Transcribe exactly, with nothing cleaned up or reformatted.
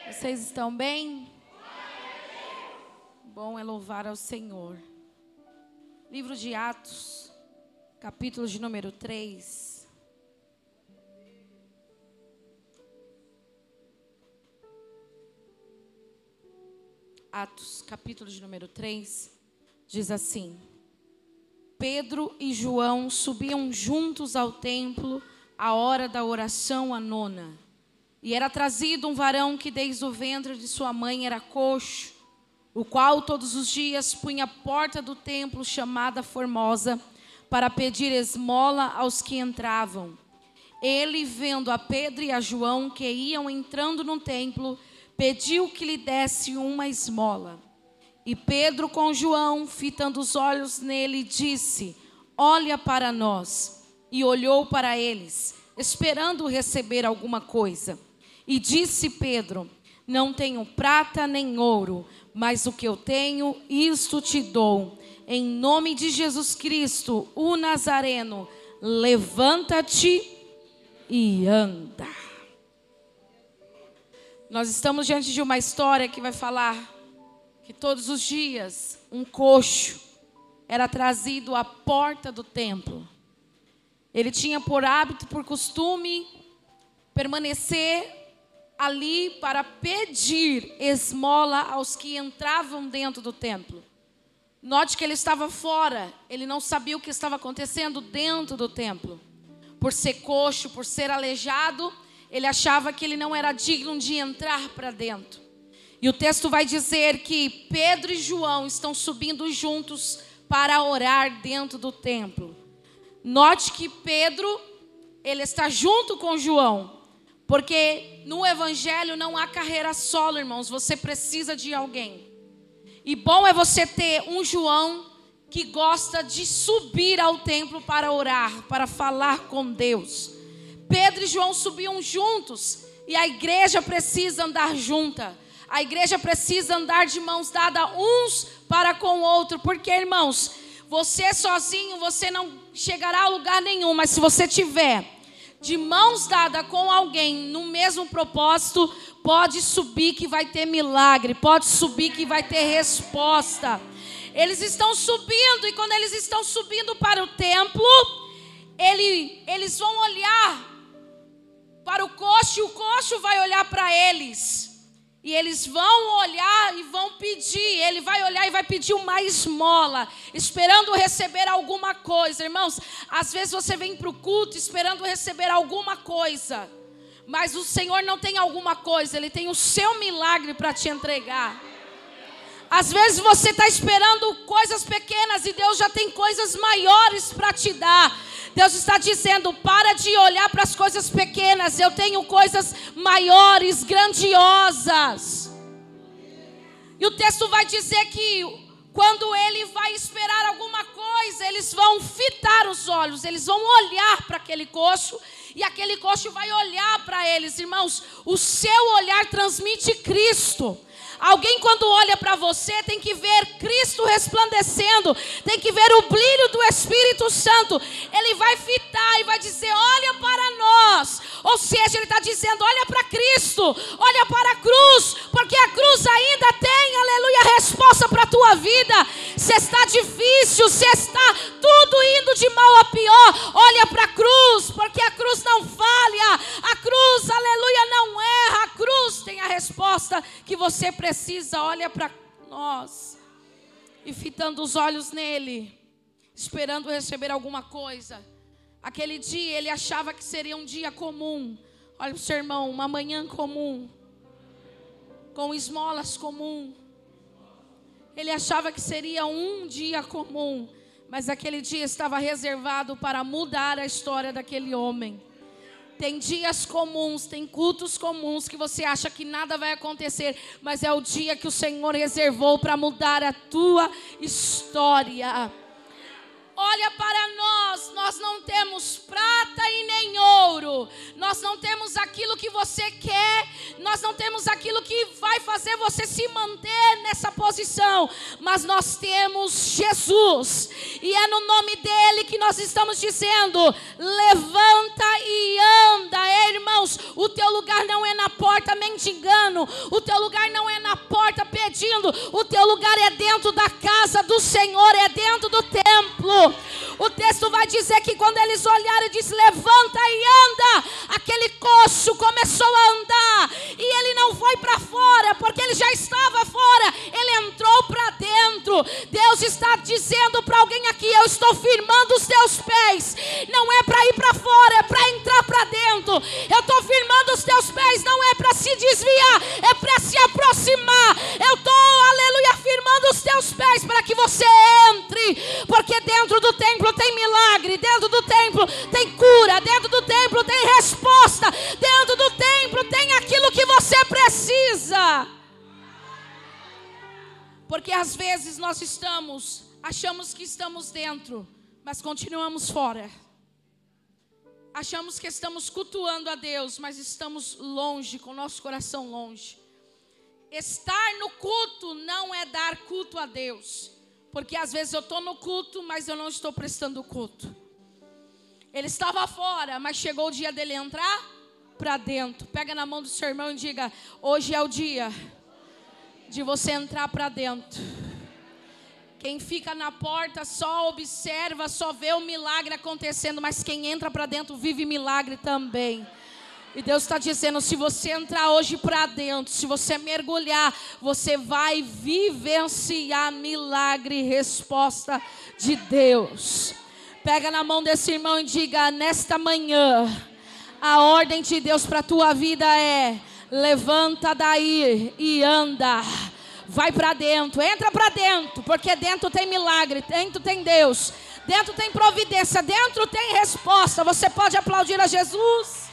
Vocês estão bem? Bom é louvar ao Senhor. Livro de Atos, capítulo de número três. Atos, capítulo de número três, diz assim: Pedro e João subiam juntos ao templo à hora da oração a nona. E era trazido um varão que desde o ventre de sua mãe era coxo, o qual todos os dias punha a porta do templo chamada Formosa, para pedir esmola aos que entravam. Ele, vendo a Pedro e a João que iam entrando no templo, pediu que lhe desse uma esmola. E Pedro com João, fitando os olhos nele, disse: olha para nós. E olhou para eles, esperando receber alguma coisa. E disse Pedro: não tenho prata nem ouro, mas o que eu tenho, isto te dou. Em nome de Jesus Cristo, o Nazareno, levanta-te e anda. Nós estamos diante de uma história que vai falar que todos os dias um coxo era trazido à porta do templo. Ele tinha por hábito, por costume, permanecer ali para pedir esmola aos que entravam dentro do templo. Note que ele estava fora, ele não sabia o que estava acontecendo dentro do templo. Por ser coxo, por ser aleijado, ele achava que ele não era digno de entrar para dentro. E o texto vai dizer que Pedro e João estão subindo juntos para orar dentro do templo. Note que Pedro, ele está junto com João. Porque no evangelho não há carreira solo, irmãos. Você precisa de alguém. E bom é você ter um João que gosta de subir ao templo para orar, para falar com Deus. Pedro e João subiam juntos. E a igreja precisa andar junta. A igreja precisa andar de mãos dadas uns para com o outro. Porque, irmãos, você sozinho, você não chegará a lugar nenhum. Mas se você tiver de mãos dadas com alguém no mesmo propósito, pode subir que vai ter milagre, pode subir que vai ter resposta. Eles estão subindo, e quando eles estão subindo para o templo, ele, eles vão olhar para o coxo, e o coxo vai olhar para eles. E eles vão olhar e vão pedir. Ele vai olhar e vai pedir uma esmola, esperando receber alguma coisa. Irmãos, às vezes você vem para o culto esperando receber alguma coisa, mas o Senhor não tem alguma coisa, Ele tem o seu milagre para te entregar. Às vezes você está esperando coisas pequenas e Deus já tem coisas maiores para te dar. Deus está dizendo: para de olhar para as coisas pequenas, eu tenho coisas maiores, grandiosas. E o texto vai dizer que quando ele vai esperar alguma coisa, eles vão fitar os olhos, eles vão olhar para aquele coxo, e aquele coxo vai olhar para eles. Irmãos, o seu olhar transmite Cristo. Alguém, quando olha para você, tem que ver Cristo resplandecendo, tem que ver o brilho do Espírito Santo. Ele vai fitar e vai dizer: olha para nós. Ou seja, ele está dizendo: olha para Cristo, olha para a cruz, porque a cruz ainda tem, aleluia, resposta para a tua vida. Se está difícil, se está tudo indo de mal a pior, olha para a cruz, porque a cruz não falha, a cruz, aleluia, não erra. A cruz tem a resposta que você precisa. Precisa, olha para nós, e fitando os olhos nele, esperando receber alguma coisa. Aquele dia ele achava que seria um dia comum. Olha para o seu irmão, uma manhã comum, com esmolas comum. Ele achava que seria um dia comum, mas aquele dia estava reservado para mudar a história daquele homem. Tem dias comuns, tem cultos comuns que você acha que nada vai acontecer, mas é o dia que o Senhor reservou para mudar a tua história. Olha para nós, nós não temos prata e nem ouro, nós não temos aquilo que você quer, nós não temos aquilo que vai fazer você se manter nessa posição, mas nós temos Jesus, e é no nome dele que nós estamos dizendo: levanta e anda. É, irmãos, o teu lugar não é na porta mendigando, o teu lugar não é na porta pedindo, o teu lugar é dentro da casa do Senhor, é dentro do templo. O texto vai dizer que quando eles olharam e disse: levanta e anda, aquele coxo começou a andar, e ele não foi para fora, porque ele já estava fora, ele entrou para dentro. Deus está dizendo para alguém aqui: eu estou firmando os teus pés, não é para ir para fora, é para entrar para dentro. Eu estou firmando os teus pés, não é para se desviar, é para se aproximar. Eu estou, aleluia, firmando os teus pés para que você entre, porque dentro do templo tem milagre, dentro do templo tem cura, dentro do templo tem resposta, dentro do templo tem aquilo que você precisa. Porque às vezes nós estamos, achamos que estamos dentro, mas continuamos fora. Achamos que estamos cultuando a Deus, mas estamos longe, com o nosso coração longe. Estar no culto não é dar culto a Deus, porque às vezes eu estou no culto, mas eu não estou prestando culto. Ele estava fora, mas chegou o dia dele entrar para dentro. Pega na mão do seu irmão e diga: hoje é o dia de você entrar para dentro. Quem fica na porta só observa, só vê o milagre acontecendo, mas quem entra para dentro vive milagre também. E Deus está dizendo: se você entrar hoje para dentro, se você mergulhar, você vai vivenciar milagre e resposta de Deus. Pega na mão desse irmão e diga: nesta manhã, a ordem de Deus para a tua vida é: levanta daí e anda. Vai para dentro, entra para dentro, porque dentro tem milagre, dentro tem Deus, dentro tem providência, dentro tem resposta. Você pode aplaudir a Jesus?